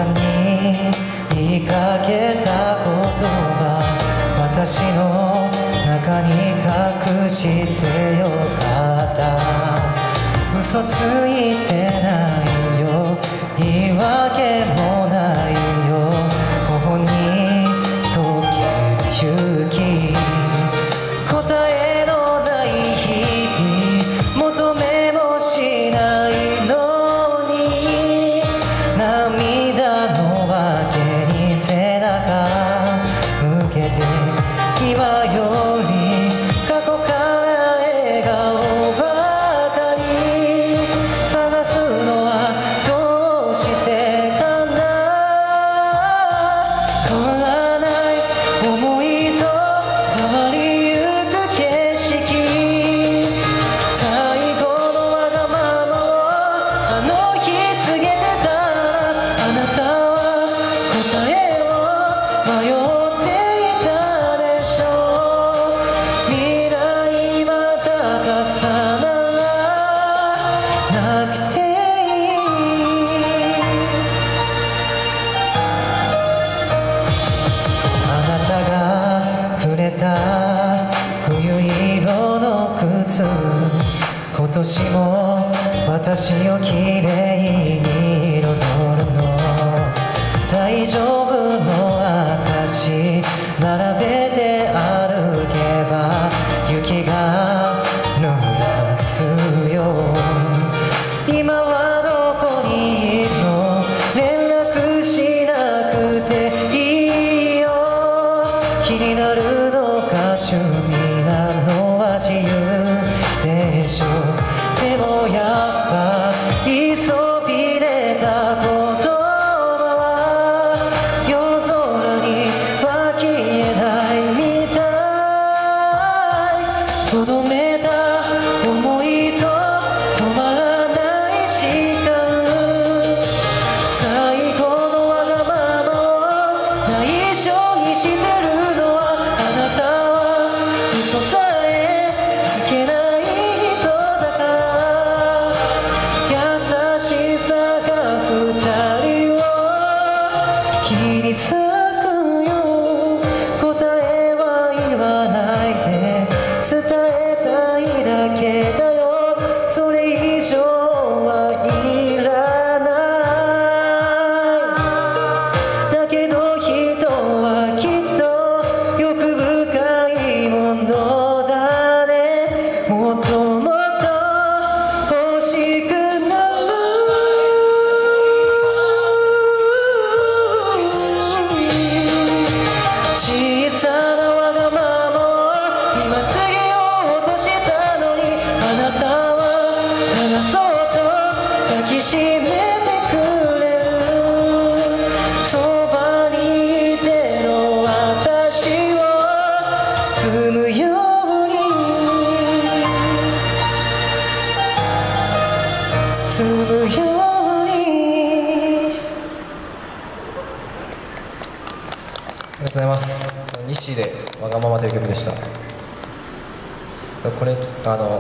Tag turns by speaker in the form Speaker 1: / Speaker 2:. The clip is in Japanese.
Speaker 1: なに言いかけた言葉、私の中に隠してよかった。嘘ついてないよ、言い訳もないよ、頬に溶ける雪、答えのない日々、求めもしないのに、涙のわけに背中向けて、今より過去から笑顔ばかり探すのはどうしてかな。変わらない想いと変わりゆく景色、最後のわがままをあの日告げてた。あなたは答えを迷っていたでしょう。未来は高さならなくていい。あなたがくれた冬色の靴、今年も私をきれいに彩るの。大丈夫の証並べて歩けば雪が濡らすよ。今はどこにいるの、連絡しなくていいよ。気になるのか趣味なのは自由でしょう。でもやっぱりそびれた言葉は夜空には消えないみたい。とどめた想いと止まらない時間、最後のわがままを内緒にしてるのは、あなたは嘘さえつけない人だから。優しさが二人を切り裂くよ。答えは言わないで伝えたいだけだよ。それ以上はいらない。だけど人はきっと欲深いものだね。もっともっと欲しくなる。小さなわがままを今告げようとしたのに、あなたはただそっと抱きしめてくれる。そばにいての私を包むように、包むように。
Speaker 2: ありがとうございます。日誌でわがままという曲でした。これ